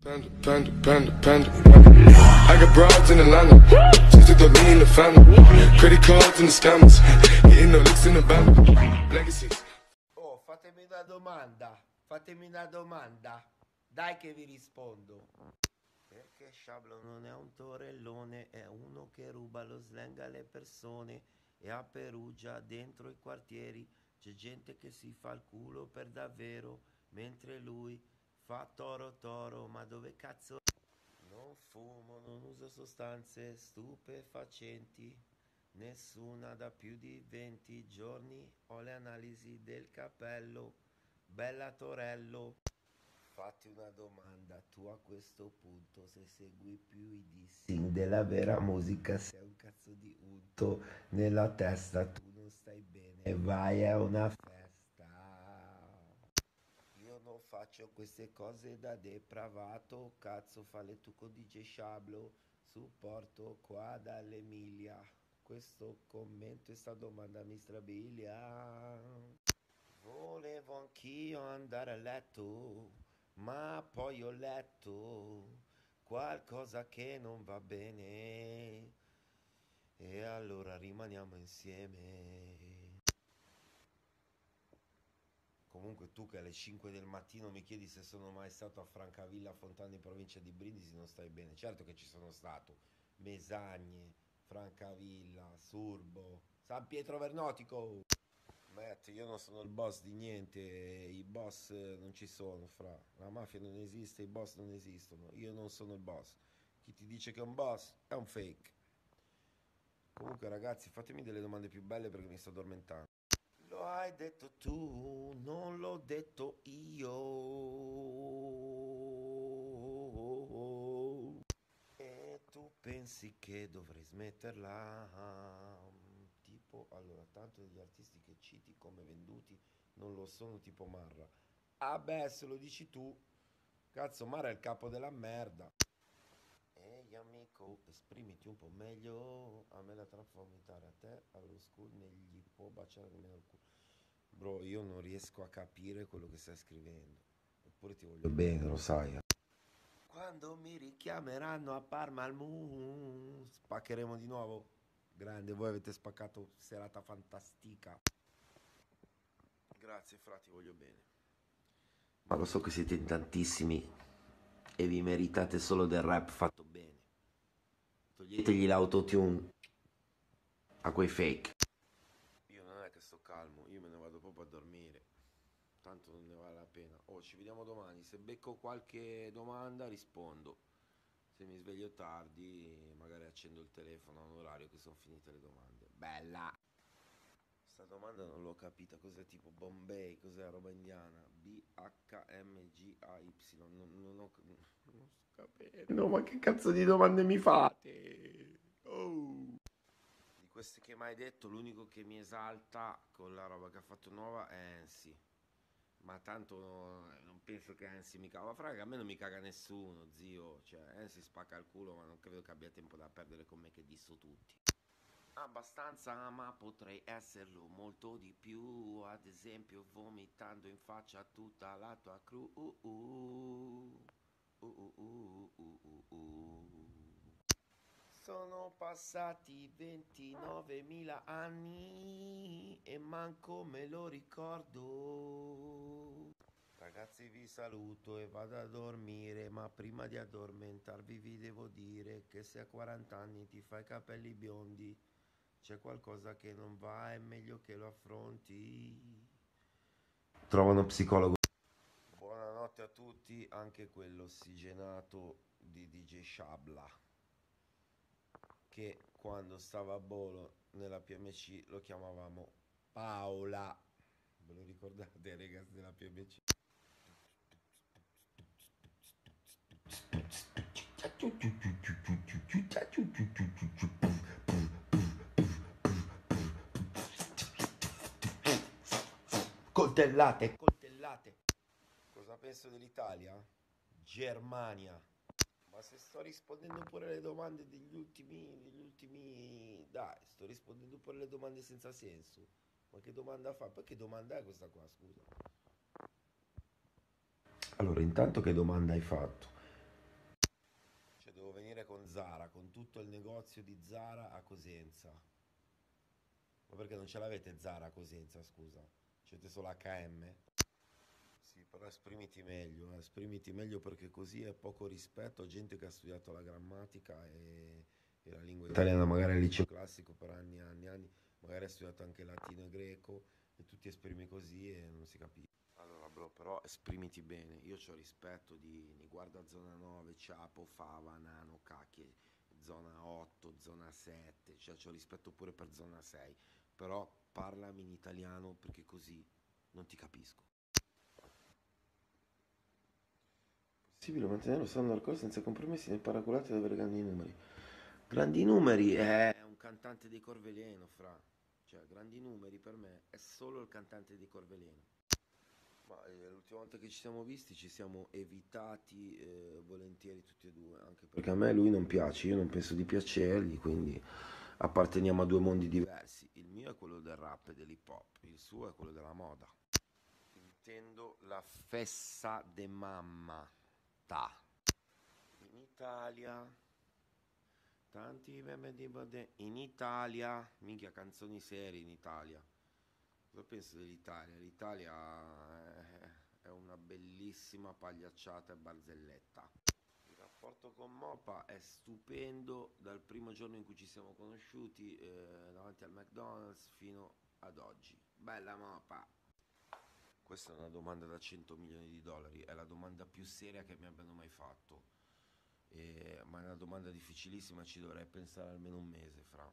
I got broads in Atlanta, just to throw me in the family. Credit cards and the scammers, hitting the licks in the band. Legacies. Oh, fatemi una domanda, dai che vi rispondo. Perché Sciablo non è un torellone, è uno che ruba lo slang alle persone. E a Perugia, dentro i quartieri, c'è gente che si fa il culo per davvero, mentre lui fa toro, ma dove cazzo? Non fumo, non uso sostanze stupefacenti, nessuna da più di 20 giorni, ho le analisi del capello, bella Torello. Fatti una domanda, tu a questo punto, se segui più i dissing della vera musica, sei un cazzo di unto nella testa, tu non stai bene, vai a una festa. Io non faccio queste cose da depravato, cazzo falle tu con DJ Sciablo, supporto qua dall'Emilia, questo commento e sta domanda mi strabilia. Volevo anch'io andare a letto, ma poi ho letto qualcosa che non va bene e allora rimaniamo insieme. Comunque tu che alle 5 del mattino mi chiedi se sono mai stato a Francavilla, Fontana in provincia di Brindisi, non stai bene. Certo che ci sono stato. Mesagne, Francavilla, Surbo, San Pietro Vernotico. Matt, io non sono il boss di niente, i boss non ci sono, fra. La mafia non esiste, i boss non esistono, io non sono il boss. Chi ti dice che è un boss è un fake. Comunque ragazzi, fatemi delle domande più belle perché mi sto addormentando. Lo hai detto tu, non l'ho detto io. E tu pensi che dovrei smetterla? Tipo, allora, tanto degli artisti che citi come venduti non lo sono, tipo Marra. Ah beh, se lo dici tu, cazzo, Marra è il capo della merda. Ehi amico, esprimiti un po' meglio, a me la trap fa vomitare, a te allo school negli può baciare nemmeno il culo. Bro, io non riesco a capire quello che stai scrivendo, eppure ti voglio bene, lo sai. Quando mi richiameranno a Parma al Moon, spaccheremo di nuovo. Grande, voi avete spaccato, serata fantastica. Grazie frati, voglio bene. Ma lo so che siete in tantissimi e vi meritate solo del rap fatto bene. Toglietegli l'autotune a quei fake. Io non è che sto calmo, io me ne vado proprio a dormire. Tanto non ne vale la pena. Oh, ci vediamo domani. Se becco qualche domanda rispondo. Se mi sveglio tardi, magari accendo il telefono a un orario che sono finite le domande. Bella! Sta domanda non l'ho capita. Cos'è tipo Bombay? Cos'è roba indiana? BHMGAY. Non sto capendo. No, ma che cazzo di domande mi fate? Oh! Di queste che mi hai detto, l'unico che mi esalta con la roba che ha fatto nuova è Ensi. Ma tanto non penso che Ensi mi caga. Ma fraga, a me non mi caga nessuno, zio. Cioè, Ensi spacca il culo, ma non credo che abbia tempo da perdere con me che disso tutti. Abbastanza, ma potrei esserlo molto di più. Ad esempio, vomitando in faccia tutta la tua crew. Sono passati 29.000 anni e manco me lo ricordo. Ragazzi, vi saluto e vado a dormire, ma prima di addormentarvi vi devo dire che se a 40 anni ti fai i capelli biondi c'è qualcosa che non va, è meglio che lo affronti. Trova uno psicologo. Buonanotte a tutti, anche quello ossigenato di DJ Shabla, che quando stava a Bolo nella PMC lo chiamavamo Paola. Ve lo ricordate, ragazzi, della PMC? Coltellate, coltellate. Cosa penso dell'Italia? Germania. Ma se sto rispondendo pure alle domande dai, sto rispondendo pure alle domande senza senso. Ma che domanda fa? Poi che domanda è questa qua, scusa? Allora, intanto che domanda hai fatto? Devo venire con Zara, con tutto il negozio di Zara a Cosenza. Ma perché non ce l'avete Zara a Cosenza, scusa? C'avete solo H&M? Sì, però esprimiti meglio perché così è poco rispetto a gente che ha studiato la grammatica e la lingua italiana, magari al liceo classico per anni e anni e anni, magari ha studiato anche latino e greco e tu ti esprimi così e non si capisce. Allora, bro, però esprimiti bene. Io c'ho rispetto di guarda zona 9, Ciapo, Fava, Nano, Cacchie, zona 8, zona 7, cioè c'ho rispetto pure per zona 6. Però parlami in italiano perché così non ti capisco. Possibile mantenere lo standard core senza compromessi né paraculati ad avere grandi numeri. Grandi numeri è un cantante dei Corveleno, fra. Cioè, grandi numeri per me è solo il cantante dei Corveleno. Ma l'ultima volta che ci siamo visti ci siamo evitati volentieri tutti e due, anche perché a me lui non piace, io non penso di piacergli, quindi apparteniamo a due mondi diversi. Il mio è quello del rap e dell'hip hop, il suo è quello della moda. Intendo la fessa de mamma. Ta. In Italia, tanti meme di in Italia, minchia canzoni serie in Italia. Cosa penso dell'Italia? L'Italia è una bellissima pagliacciata e barzelletta. Il rapporto con Mopa è stupendo dal primo giorno in cui ci siamo conosciuti davanti al McDonald's fino ad oggi. Bella Mopa! Questa è una domanda da 100 milioni di dollari, è la domanda più seria che mi abbiano mai fatto. Ma è una domanda difficilissima, ci dovrei pensare almeno un mese, fra.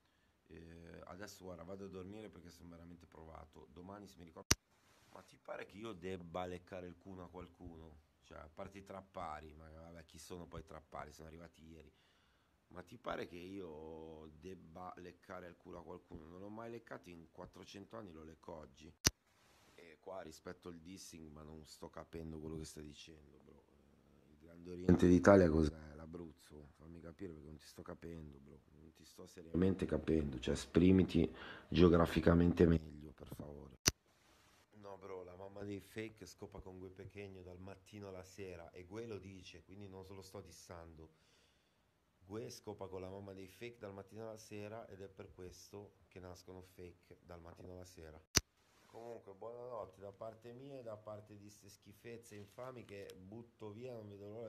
Adesso guarda, vado a dormire perché sono veramente provato. Domani se mi ricordo. Ma ti pare che io debba leccare il culo a qualcuno? Cioè, a parte i trappari, ma vabbè, chi sono poi i trappari? Sono arrivati ieri. Ma ti pare che io debba leccare il culo a qualcuno? Non l'ho mai leccato in 400 anni, lo lecco oggi. E qua rispetto al dissing, ma non sto capendo quello che stai dicendo, bro. Il Grande Oriente d'Italia cos'è? L'Abruzzo? Fammi capire perché non ti sto capendo, bro. Non ti sto seriamente capendo. Cioè, esprimiti geograficamente meglio, per favore. No, bro, la mamma dei fake scopa con Gue Pequeno dal mattino alla sera e Gue lo dice, quindi non se lo sto dissando. Gue scopa con la mamma dei fake dal mattino alla sera ed è per questo che nascono fake dal mattino alla sera. Comunque, buonanotte da parte mia e da parte di ste schifezze infami che butto via, non vedo l'ora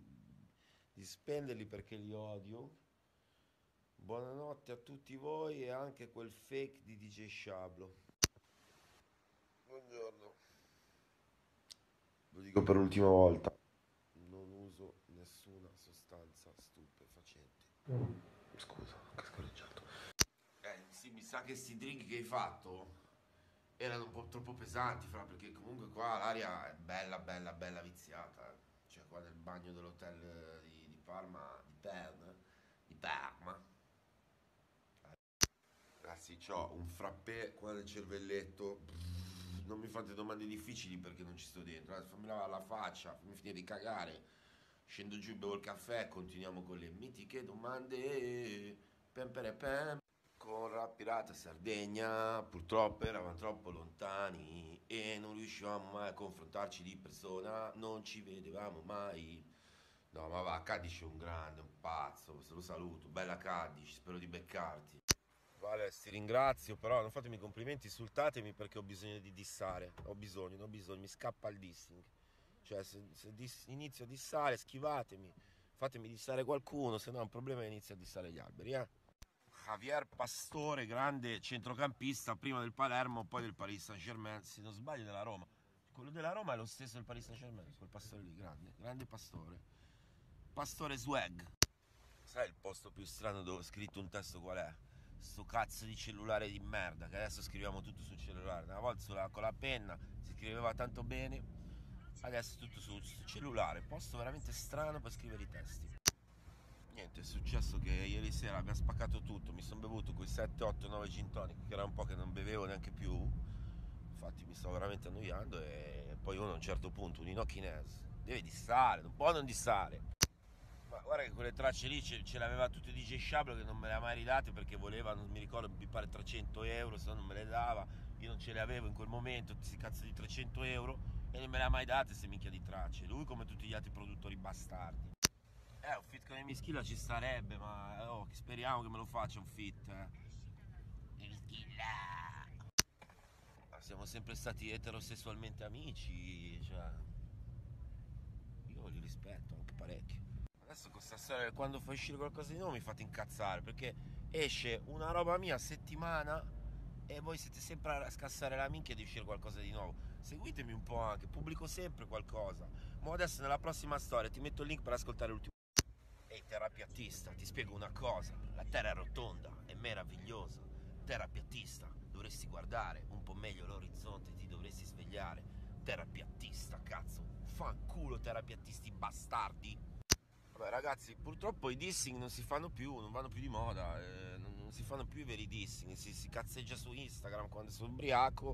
di spenderli perché li odio. Buonanotte a tutti voi e anche quel fake di DJ Sciablo. Buongiorno. Lo dico per l'ultima volta. Non uso nessuna sostanza stupefacente. Scusa, che scorreggiato. Sì, mi sa che sti drink che hai fatto erano un po' troppo pesanti, fra, perché comunque qua l'aria è bella, bella, bella viziata. Cioè, qua nel bagno dell'hotel di Parma, di Parma. Ragazzi, c'ho un frappè qua nel cervelletto. Non mi fate domande difficili perché non ci sto dentro. Fammi lavare la faccia, fammi finire di cagare. Scendo giù, bevo il caffè e continuiamo con le mitiche domande. Pem pere pem. Con Rap Pirata Sardegna, purtroppo eravamo troppo lontani e non riuscivamo mai a confrontarci di persona, non ci vedevamo mai. No, ma va, Cadici è un grande, un pazzo, se lo saluto, bella Cadici, spero di beccarti. Vale, ti ringrazio, però non fatemi complimenti, insultatemi perché ho bisogno di dissare, ho bisogno, mi scappa il dissing. Cioè, se inizio a dissare, schivatemi, fatemi dissare qualcuno, se no è un problema e inizio a dissare gli alberi, eh. Javier Pastore, grande centrocampista, prima del Palermo, poi del Paris Saint-Germain, se non sbaglio della Roma. Quello della Roma è lo stesso del Paris Saint-Germain, quel Pastore lì, grande, grande Pastore. Pastore Swag. Sai il posto più strano dove ho scritto un testo qual è? Sto cazzo di cellulare di merda, che adesso scriviamo tutto sul cellulare. Una volta con la penna si scriveva tanto bene, adesso tutto sul cellulare. Posto veramente strano per scrivere i testi. Niente, è successo che ieri sera abbiamo spaccato tutto, mi sono bevuto quei 7, 8, 9 gin tonic, che era un po' che non bevevo neanche più, infatti mi stavo veramente annoiando e poi uno a un certo punto, un inokinese, deve dissare, non può non dissare. Ma guarda che quelle tracce lì ce l'aveva tutte DJ Sciablo che non me le ha mai ridate perché voleva, non mi ricordo, mi pare 300 euro, se no non me le dava, io non ce le avevo in quel momento, questi cazzo di 300 euro, e non me le ha mai date queste minchia di tracce, lui come tutti gli altri produttori bastardi. Un fit con il Mischilla ci starebbe, ma speriamo che me lo faccia un fit. Il Mischilla. Siamo sempre stati eterosessualmente amici, cioè. Io li rispetto anche parecchio. Adesso con sta storia, quando fa uscire qualcosa di nuovo mi fate incazzare, perché esce una roba mia a settimana e voi siete sempre a scassare la minchia di uscire qualcosa di nuovo. Seguitemi un po' anche, pubblico sempre qualcosa. Ma adesso nella prossima storia ti metto il link per ascoltare l'ultimo. Ehi terapiattista, ti spiego una cosa. La terra è rotonda, è meravigliosa. Terapiattista, dovresti guardare un po' meglio l'orizzonte, ti dovresti svegliare. Terapiattista, cazzo. Fanculo terapiattisti bastardi. Vabbè ragazzi, purtroppo i dissing non si fanno più, non vanno più di moda, non si fanno più i veri dissing, si cazzeggia su Instagram quando sono ubriaco,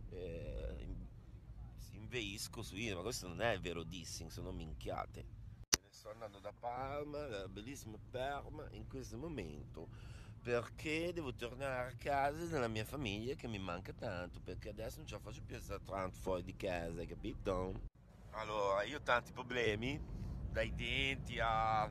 si inveisco su Instagram, ma questo non è il vero dissing, sono minchiate. Sto andando da Parma, la bellissima Parma, in questo momento, perché devo tornare a casa della mia famiglia che mi manca tanto, perché adesso non ce la faccio più a stare tanto fuori di casa, hai capito? Allora, io ho tanti problemi, dai denti alla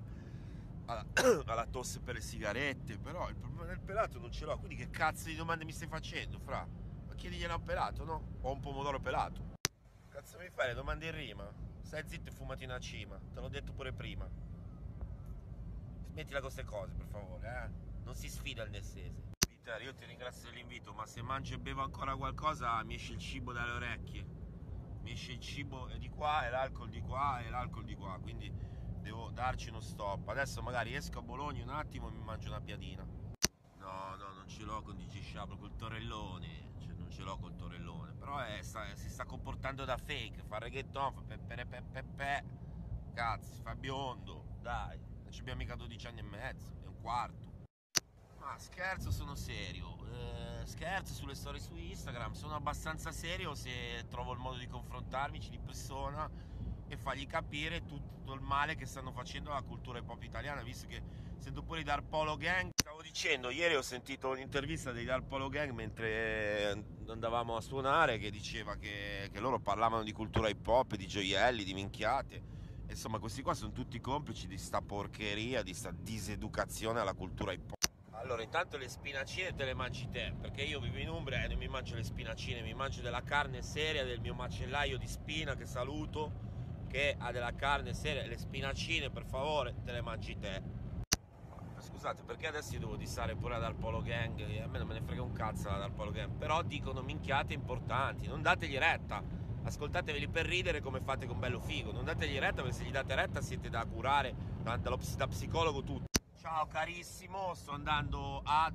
tosse per le sigarette, però il problema del pelato non ce l'ho, quindi che cazzo di domande mi stai facendo, fra? Ma chiediglielo a un pelato, no? O un pomodoro pelato. Cazzo mi fai le domande in rima? Stai zitto e fumati una cima, te l'ho detto pure prima. Smettila con queste cose, per favore, Non si sfida il nessese. Peter, io ti ringrazio dell'invito, ma se mangio e bevo ancora qualcosa mi esce il cibo dalle orecchie. Mi esce il cibo di qua e l'alcol di qua e l'alcol di qua, quindi devo darci uno stop. Adesso magari esco a Bologna un attimo e mi mangio una piadina. No, non ce l'ho con DJ Shablo, col torellone, cioè non ce l'ho col torellone, però si sta comportando da fake, fa reggaeton, fa pepe, cazzo, fa biondo, dai, non ci abbiamo mica 12 anni e mezzo, è un quarto. Ma scherzo, sono serio, scherzo sulle storie su Instagram, sono abbastanza serio se trovo il modo di confrontarmici di persona e fargli capire tutto il male che stanno facendo alla cultura hip hop italiana, visto che sento pure i Dark Polo Gang. Stavo dicendo, ieri ho sentito un'intervista dei Dark Polo Gang mentre andavamo a suonare, che diceva che loro parlavano di cultura hip hop, di gioielli, di minchiate. Insomma, questi qua sono tutti complici di sta porcheria, di sta diseducazione alla cultura hip hop. Allora, intanto le spinacine te le mangi te, perché io vivo in Umbria e non mi mangio le spinacine, mi mangio della carne seria del mio macellaio di Spina, che saluto, che ha della carne seria. Le spinacine, per favore, te le mangi te. Scusate, perché adesso io devo dissare pure ad Polo Gang? A me non me ne frega un cazzo ad Polo Gang, però dicono minchiate importanti, non dategli retta. Ascoltateveli per ridere come fate con Bello Figo, non dategli retta, perché se gli date retta siete da curare da psicologo tutti. Ciao carissimo, sto andando a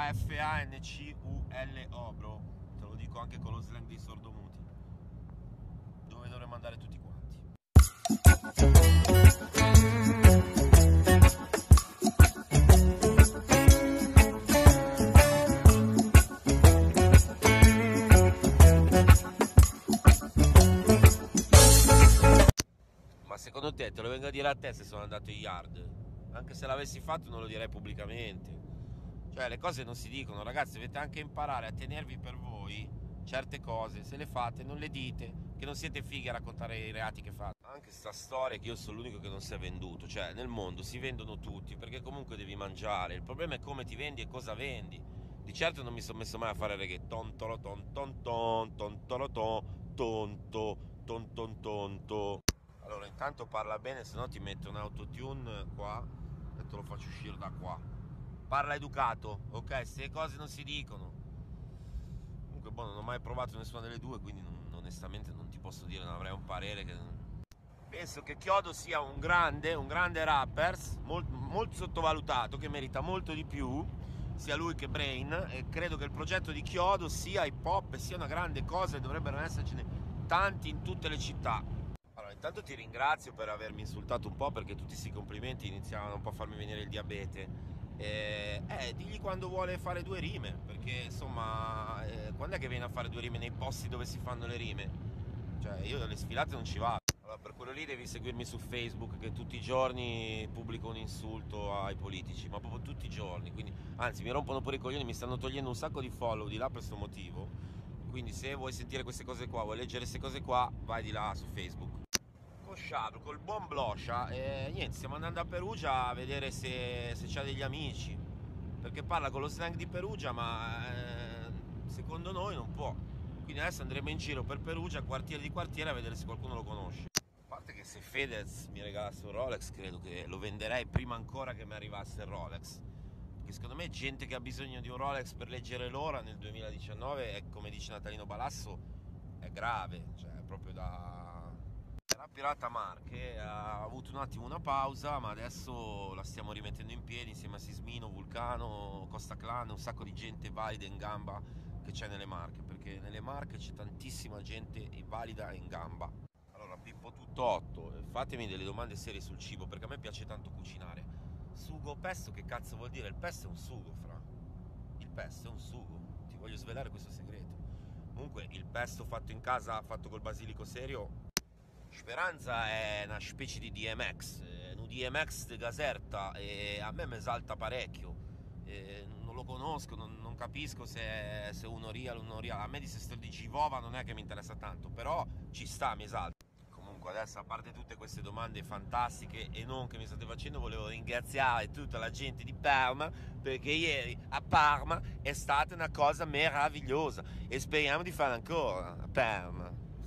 WFANCULO, bro. Te lo dico anche con lo slang dei sordomuti. Dove dovremmo andare tutti quanti. Ma secondo te lo vengo a dire a te se sono andato in yard? Anche se l'avessi fatto non lo direi pubblicamente. Cioè le cose non si dicono, ragazzi, dovete anche imparare a tenervi per voi certe cose. Se le fate non le dite, che non siete fighi a raccontare i reati che fate. Anche sta storia che io sono l'unico che non si è venduto. Cioè nel mondo si vendono tutti, perché comunque devi mangiare. Il problema è come ti vendi e cosa vendi. Di certo non mi sono messo mai a fare reggaeton, tonto. Allora intanto parla bene, se no ti metto un autotune qua e te lo faccio uscire da qua. Parla educato, ok? Se cose non si dicono. Comunque boh, non ho mai provato nessuna delle due, quindi onestamente non ti posso dire, non avrei un parere che... Penso che Chiodo sia un grande rapper, molto sottovalutato, che merita molto di più, sia lui che Brain, e credo che il progetto di Chiodo sia hip hop e sia una grande cosa e dovrebbero essercene tanti in tutte le città. Allora, intanto ti ringrazio per avermi insultato un po', perché tutti questi complimenti iniziavano un po' a farmi venire il diabete. Digli quando vuole fare due rime, perché insomma, quando è che viene a fare due rime nei posti dove si fanno le rime? Cioè, io alle sfilate non ci vado. Allora, per quello lì devi seguirmi su Facebook, che tutti i giorni pubblico un insulto ai politici, ma proprio tutti i giorni, quindi, anzi, mi rompono pure i coglioni, mi stanno togliendo un sacco di follow di là per questo motivo. Quindi se vuoi sentire queste cose qua, vuoi leggere queste cose qua, vai di là su Facebook. Sciablo, col buon Bloscia, e niente, stiamo andando a Perugia a vedere se c'ha degli amici, perché parla con lo slang di Perugia, ma secondo noi non può. Quindi adesso andremo in giro per Perugia, quartiere di quartiere, a vedere se qualcuno lo conosce. A parte che se Fedez mi regalasse un Rolex, credo che lo venderei prima ancora che mi arrivasse il Rolex. Perché secondo me gente che ha bisogno di un Rolex per leggere l'ora nel 2019, è, come dice Natalino Balasso, è grave, cioè è proprio da... La Pirata Marche ha avuto un attimo una pausa, ma adesso la stiamo rimettendo in piedi insieme a Sismino, Vulcano, Costa Clan, un sacco di gente valida in gamba che c'è nelle Marche, perché nelle Marche c'è tantissima gente valida in gamba. Allora, Pippo Tutto 8, fatemi delle domande serie sul cibo, perché a me piace tanto cucinare. Sugo pesto, che cazzo vuol dire? Il pesto è un sugo, fra. Il pesto è un sugo, ti voglio svelare questo segreto. Comunque, il pesto fatto in casa, fatto col basilico serio... Speranza è una specie di DMX, un DMX di Caserta, e a me mi esalta parecchio. Non lo conosco, non capisco se è uno real o non real. A me di Sesto di Givova non è che mi interessa tanto, però ci sta, mi esalta. Comunque adesso, a parte tutte queste domande fantastiche e non che mi state facendo, volevo ringraziare tutta la gente di Parma, perché ieri a Parma è stata una cosa meravigliosa e speriamo di farla ancora a Parma.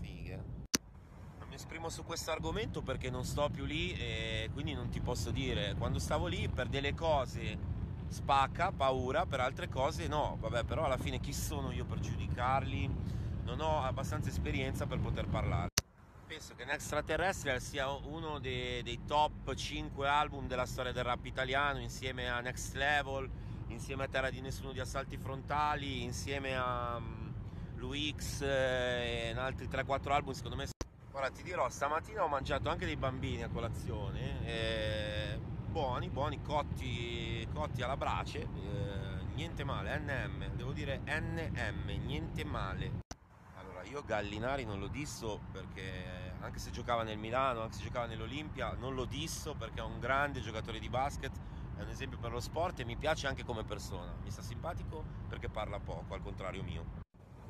Esprimo su questo argomento perché non sto più lì e quindi non ti posso dire. Quando stavo lì, per delle cose spacca, paura, per altre cose no. Vabbè, però alla fine chi sono io per giudicarli? Non ho abbastanza esperienza per poter parlare. Penso che Nextraterrestrial sia uno dei top 5 album della storia del rap italiano, insieme a Next Level, insieme a Terra di Nessuno di Assalti Frontali, insieme a Luix e altri 3-4 album, secondo me. Ora ti dirò, stamattina ho mangiato anche dei bambini a colazione, buoni, cotti alla brace, niente male, NM, devo dire NM, niente male. Allora, io Gallinari non lo disso perché, anche se giocava nel Milano, anche se giocava nell'Olimpia, non lo disso perché è un grande giocatore di basket, è un esempio per lo sport e mi piace anche come persona, mi sta simpatico perché parla poco, al contrario mio.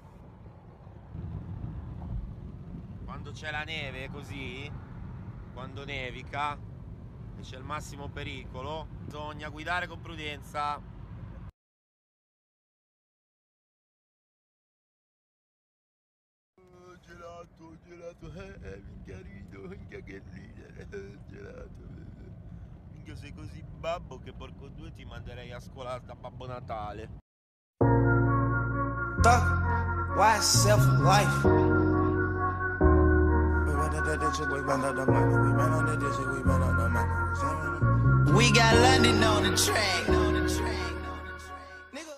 Quando c'è la neve così, quando nevica e c'è il massimo pericolo, bisogna guidare con prudenza. Gelato, minchia rido, minchia che ridere, gelato. Minchia sei così babbo che porco due ti manderei a scuola da Babbo Natale. Why self life? We got London on